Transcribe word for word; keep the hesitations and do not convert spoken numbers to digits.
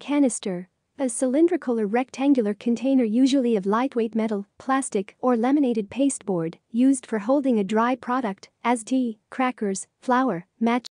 Canister. A cylindrical or rectangular container, usually of lightweight metal, plastic, or laminated pasteboard, used for holding a dry product, as tea, crackers, flour, match.